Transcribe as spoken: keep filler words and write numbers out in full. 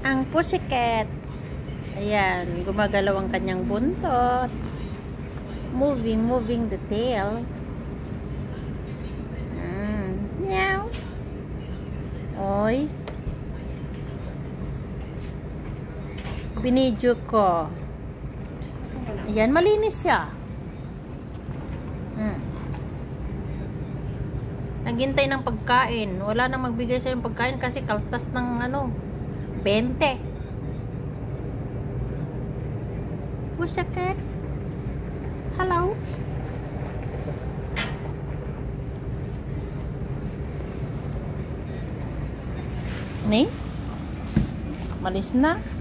Ang pussycat. Ayan, gumagalaw ang kanyang buntot. Moving, moving the tail. Mm. Meow. Oy. Binidyo ko. Ayan, malinis siya. Mm. Naghintay ng pagkain. Wala nang magbigay sa yung pagkain kasi kaltas ng ano, twenty. Pussycat. Hello. Ni? Malis na.